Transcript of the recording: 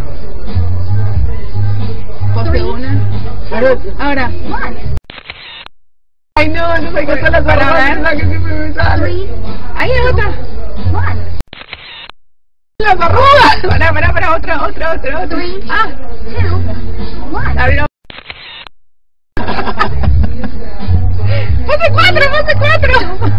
Pose una. Ahora. Ay, no sé qué son las arrugas, la que siempre me sale. Ahí es otra. Las arrugas. Para, otra. Ah. Abrió. Pose 4.